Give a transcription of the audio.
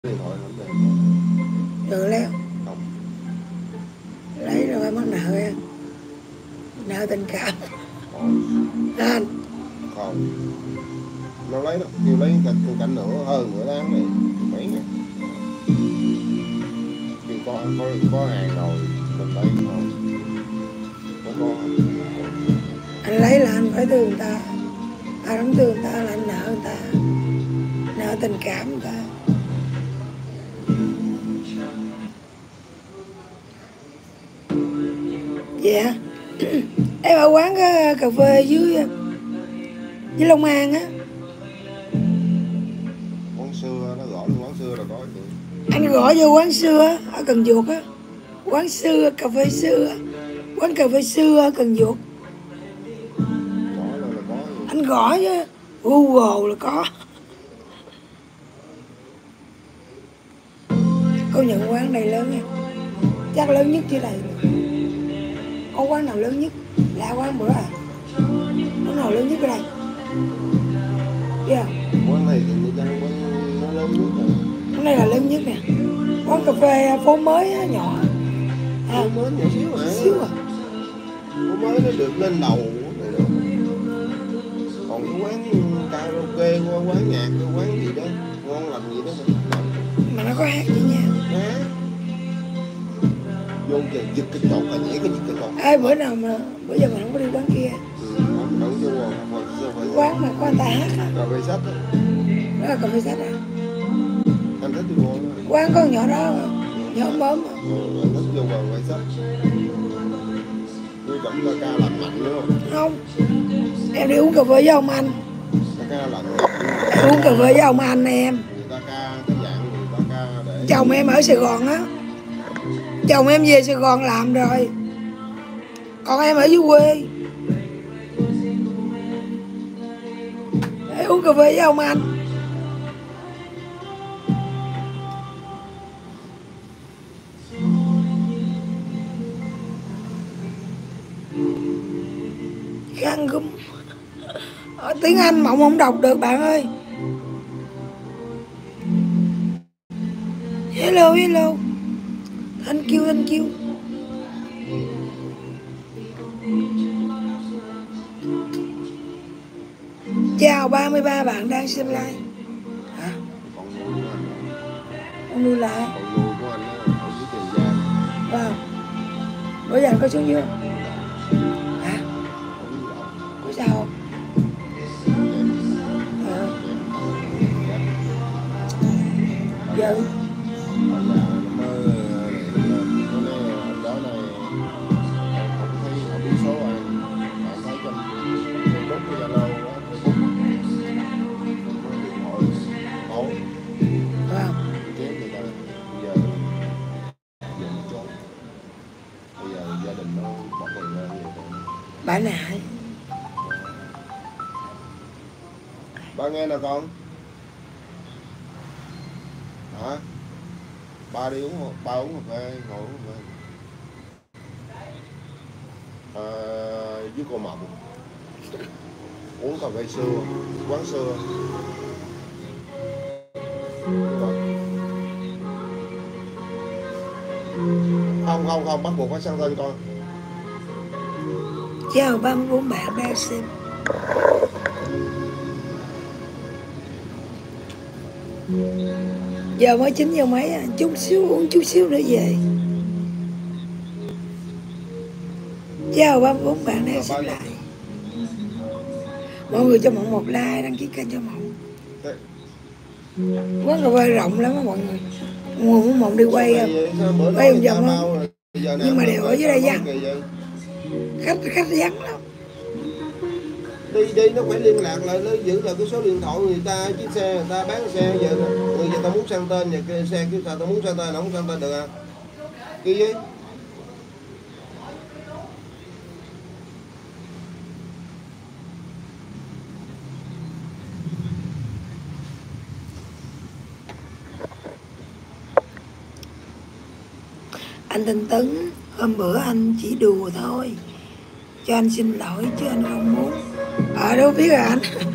Điện thoại không được. Được leo. Không. Lấy rồi phải mắc nợ em. Nợ tình cảm. Anh. Không. Nó lấy đó, kêu lấy cạnh nữa hơn nửa tháng này mấy ngày. Kêu có hàng rồi mình lấy thôi. Không có. Anh lấy là anh phải thương người ta. Anh không thương người ta là anh nợ người ta. Nợ tình cảm người ta. Dạ. Em ở quán cà phê dưới Long An á. Quán xưa nó gọi là quán xưa là có chứ. Anh gọi vô quán xưa ở Cần Duộc á. Quán xưa, cà phê xưa. Quán cà phê xưa ở Cần Duộc. Gọi là có. Anh gõ chứ Google là có. Công nhận quán này lớn nha. Chắc lớn nhất dưới đây. Có quán nào lớn nhất? Là quán bữa à? Quán nào lớn nhất ở đây? Biết không? Quán này thì người dân quán nó lớn nhất rồi. Quán này là lớn nhất nè. Quán cà phê phố mới á, nhỏ. Phố mới nhỏ xíu hả? Xíu à. Phố mới nó được lên đầu này nữa. Còn cái quán karaoke, quán nhạc, quán gì đó ngon lành gì đó. Mà nó có hát gì nha. Hát. Vô giờ giật cái chột là nhảy cái giật cái chột. Ê, bữa nào mà bữa giờ mình không có đi quán kia. Không vô Quán mà có người ta hát á. cà phê sách á. Đó là cà phê sách à? Anh thích đi vô đó. Quán con nhỏ đó mà. Nhỏ bấm à. Anh thích vô cà phê sách. Tôi chậm là ca lành mạnh đúng không? Không. Em đi uống cà phê với ông anh. Ca lành mạnh. Em uống cà phê với ông anh em. Người ta ca cái dạng người ta ca để Chồng em ở Sài Gòn á. Chồng em về Sài Gòn làm rồi. Còn em ở dưới quê. Để uống cà phê với ông anh. Khăn gum. Tiếng Anh Mộng không đọc được bạn ơi. Hello, hello. Thank you, thank you. Chào 33 bạn đang xem live. Hả? con nuôi của anh. Con nuôi lại. Con nuôi của anh ở dưới Tiền Giang. Wow. Bữa giờ anh có xuống chưa? Hả? Có sao không? Giờ bà nại. Ba nghe nè con. Hả? Ba đi uống, ba uống cà phê, ngồi uống cà phê. Với cô Mộng. Uống cà phê xưa, quán xưa. Không, bắt buộc phải sang tên con. Chào 34 bạn đang xem. Giờ mới 9 giờ mấy à, chút xíu uống chút xíu nữa về. Chào 34 bạn đang xem lại. Mọi người cho Mộng một like, đăng ký kênh cho Mộng. Quán cà phê rộng lắm á mọi người. Mọi người muốn Mộng đi quay không? Quay vòng vòng không? Nhưng mà đều ở dưới đây vắng. Khách vắng lắm. Đi nó phải liên lạc lại, nó giữ lại cái số điện thoại người ta, chiếc xe người ta bán xe giờ người ta muốn sang tên vậy cái xe kêu sao tao muốn sang tên, không sang tên được à? Cái gì? Anh tên Tấn, hôm bữa anh chỉ đùa thôi. Cho anh xin lỗi chứ anh không muốn. Đâu biết rồi anh.